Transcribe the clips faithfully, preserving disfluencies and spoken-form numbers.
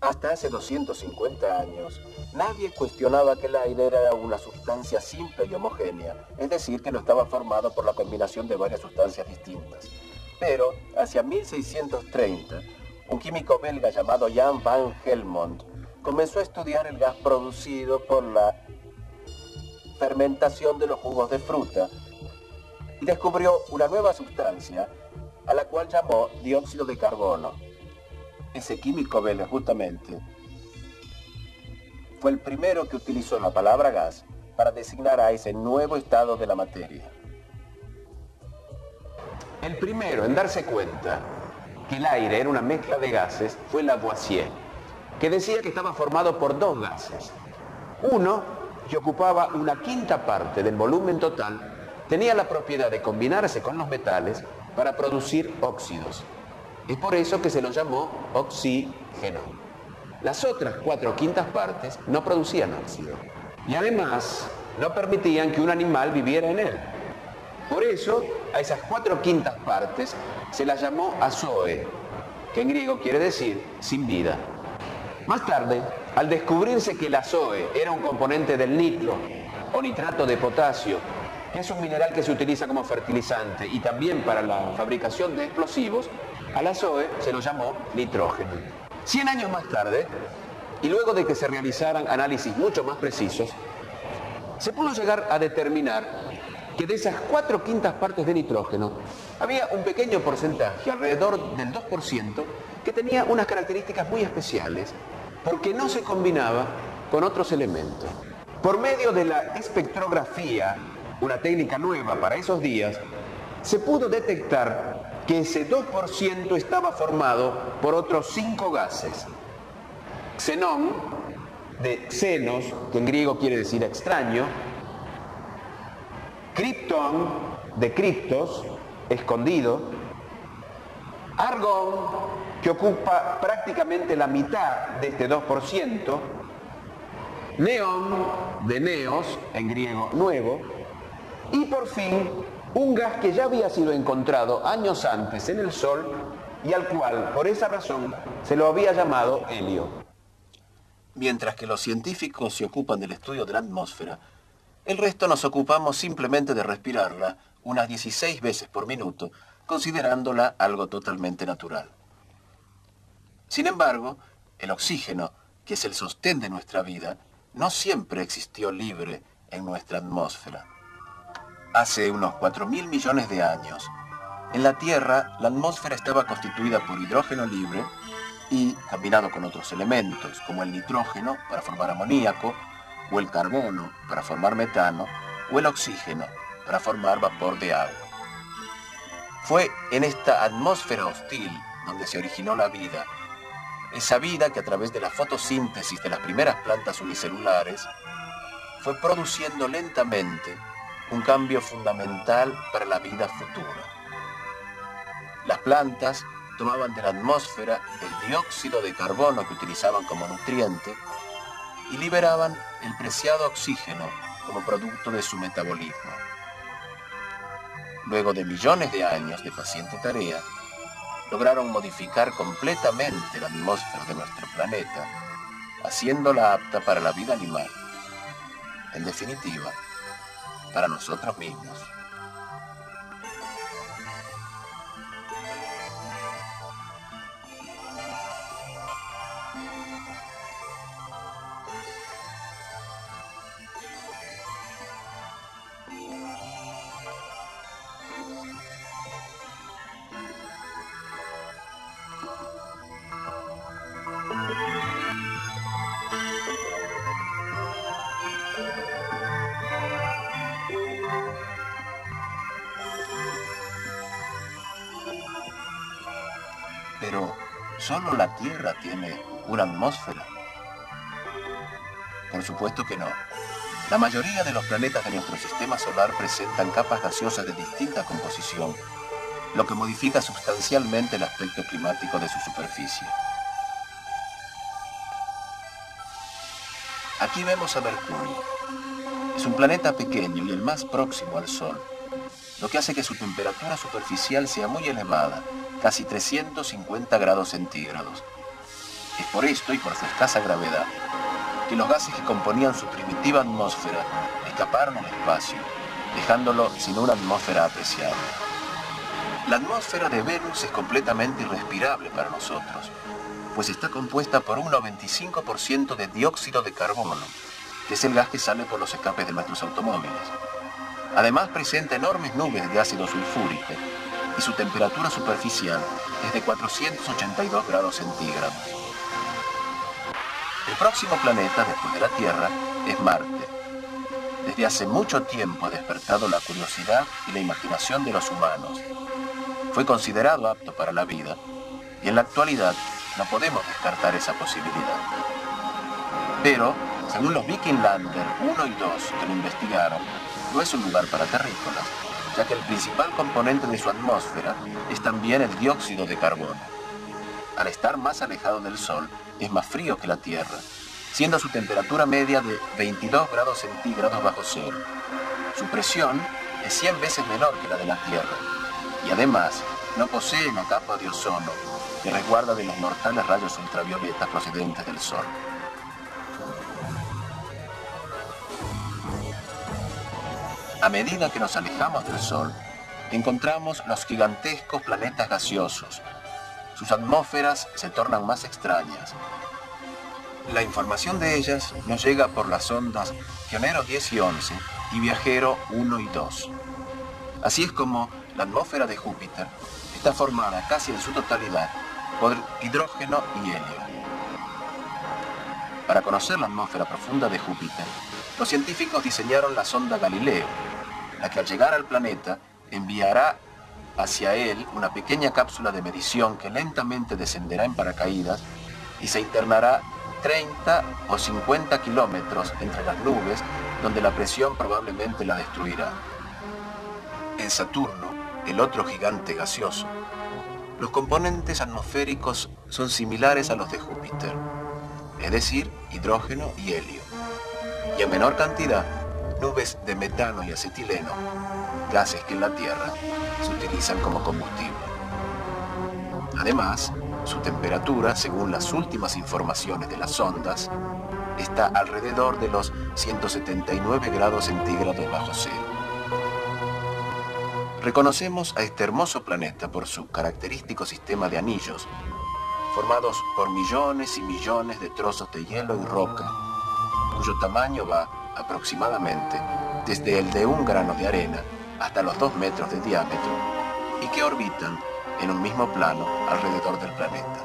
Hasta hace doscientos cincuenta años, nadie cuestionaba que el aire era una sustancia simple y homogénea, es decir, que no estaba formado por la combinación de varias sustancias distintas. Pero, hacia mil seiscientos treinta, un químico belga llamado Jan van Helmont comenzó a estudiar el gas producido por la fermentación de los jugos de fruta y descubrió una nueva sustancia a la cual llamó dióxido de carbono. Ese químico belga, justamente, fue el primero que utilizó la palabra gas para designar a ese nuevo estado de la materia. El primero en darse cuenta que el aire era una mezcla de gases fue Lavoisier, que decía que estaba formado por dos gases. Uno, que ocupaba una quinta parte del volumen total, tenía la propiedad de combinarse con los metales para producir óxidos. Es por eso que se lo llamó oxígeno. Las otras cuatro quintas partes no producían óxido. Y además, no permitían que un animal viviera en él. Por eso, a esas cuatro quintas partes se las llamó azoe, que en griego quiere decir sin vida. Más tarde, al descubrirse que el azoe era un componente del nitro, o nitrato de potasio, que es un mineral que se utiliza como fertilizante y también para la fabricación de explosivos, al azoe se lo llamó nitrógeno. Cien años más tarde, y luego de que se realizaran análisis mucho más precisos, se pudo llegar a determinar que de esas cuatro quintas partes de nitrógeno había un pequeño porcentaje, alrededor del dos por ciento, que tenía unas características muy especiales porque no se combinaba con otros elementos. Por medio de la espectrografía, una técnica nueva para esos días, se pudo detectar que ese dos por ciento estaba formado por otros cinco gases. Xenón, de xenos, que en griego quiere decir extraño. Krypton, de criptos, escondido. Argón, que ocupa prácticamente la mitad de este dos por ciento. Neón, de neos, en griego nuevo. Y por fin, un gas que ya había sido encontrado años antes en el Sol y al cual, por esa razón, se lo había llamado helio. Mientras que los científicos se ocupan del estudio de la atmósfera, el resto nos ocupamos simplemente de respirarla unas dieciséis veces por minuto, considerándola algo totalmente natural. Sin embargo, el oxígeno, que es el sostén de nuestra vida, no siempre existió libre en nuestra atmósfera. Hace unos cuatro mil millones de años, en la Tierra la atmósfera estaba constituida por hidrógeno libre y, combinado con otros elementos, como el nitrógeno para formar amoníaco, o el carbono para formar metano, o el oxígeno para formar vapor de agua. Fue en esta atmósfera hostil donde se originó la vida, esa vida que a través de la fotosíntesis de las primeras plantas unicelulares fue produciendo lentamente un cambio fundamental para la vida futura. Las plantas tomaban de la atmósfera el dióxido de carbono que utilizaban como nutriente y liberaban el preciado oxígeno como producto de su metabolismo. Luego de millones de años de paciente tarea, lograron modificar completamente la atmósfera de nuestro planeta, haciéndola apta para la vida animal. En definitiva, para nosotros mismos. Pero ¿solo la Tierra tiene una atmósfera? Por supuesto que no. La mayoría de los planetas de nuestro sistema solar presentan capas gaseosas de distinta composición, lo que modifica sustancialmente el aspecto climático de su superficie. Aquí vemos a Mercurio. Es un planeta pequeño y el más próximo al Sol, lo que hace que su temperatura superficial sea muy elevada, casi trescientos cincuenta grados centígrados. Es por esto y por su escasa gravedad que los gases que componían su primitiva atmósfera escaparon al espacio, dejándolo sin una atmósfera apreciable. La atmósfera de Venus es completamente irrespirable para nosotros, pues está compuesta por un noventa y cinco por ciento de dióxido de carbono, que es el gas que sale por los escapes de nuestros automóviles. Además presenta enormes nubes de ácido sulfúrico y su temperatura superficial es de cuatrocientos ochenta y dos grados centígrados. El próximo planeta después de la Tierra es Marte. Desde hace mucho tiempo ha despertado la curiosidad y la imaginación de los humanos. Fue considerado apto para la vida y en la actualidad no podemos descartar esa posibilidad. Pero, según los Viking Lander uno y dos que lo investigaron, no es un lugar para terrícolas, ya que el principal componente de su atmósfera es también el dióxido de carbono. Al estar más alejado del Sol, es más frío que la Tierra, siendo su temperatura media de veintidós grados centígrados bajo cero. Su presión es cien veces menor que la de la Tierra, y además no posee una capa de ozono que resguarda de los mortales rayos ultravioletas procedentes del Sol. A medida que nos alejamos del Sol, encontramos los gigantescos planetas gaseosos. Sus atmósferas se tornan más extrañas. La información de ellas nos llega por las sondas Pionero diez y once y Viajero uno y dos. Así es como la atmósfera de Júpiter está formada casi en su totalidad por hidrógeno y helio. Para conocer la atmósfera profunda de Júpiter, los científicos diseñaron la sonda Galileo, la que al llegar al planeta enviará hacia él una pequeña cápsula de medición que lentamente descenderá en paracaídas y se internará treinta o cincuenta kilómetros entre las nubes, donde la presión probablemente la destruirá. En Saturno, el otro gigante gaseoso, los componentes atmosféricos son similares a los de Júpiter, es decir, hidrógeno y helio, y en menor cantidad, nubes de metano y acetileno, gases que en la Tierra se utilizan como combustible. Además, su temperatura, según las últimas informaciones de las sondas, está alrededor de los ciento setenta y nueve grados centígrados bajo cero. Reconocemos a este hermoso planeta por su característico sistema de anillos, formados por millones y millones de trozos de hielo y roca, cuyo tamaño va aproximadamente desde el de un grano de arena hasta los dos metros de diámetro, y que orbitan en un mismo plano alrededor del planeta.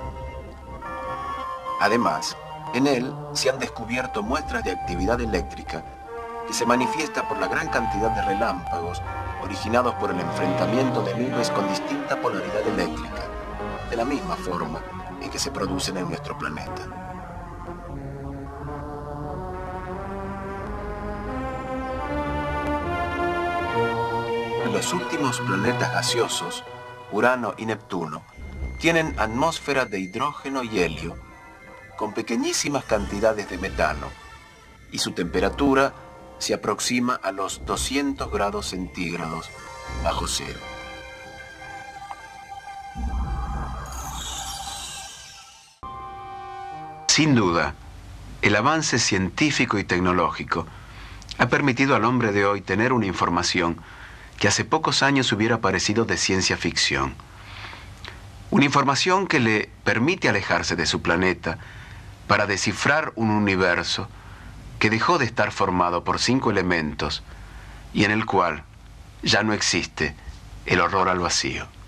Además, en él se han descubierto muestras de actividad eléctrica que se manifiesta por la gran cantidad de relámpagos originados por el enfrentamiento de nubes con distinta polaridad eléctrica, de la misma forma en que se producen en nuestro planeta. Los últimos planetas gaseosos, Urano y Neptuno, tienen atmósfera de hidrógeno y helio, con pequeñísimas cantidades de metano, y su temperatura se aproxima a los doscientos grados centígrados bajo cero. Sin duda, el avance científico y tecnológico ha permitido al hombre de hoy tener una información que hace pocos años hubiera parecido de ciencia ficción. Una información que le permite alejarse de su planeta para descifrar un universo que dejó de estar formado por cinco elementos y en el cual ya no existe el horror al vacío.